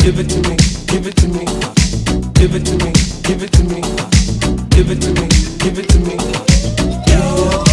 Give it to me, give it to me, give it to me, give it to me, give it to me, give it to me. Give it to me.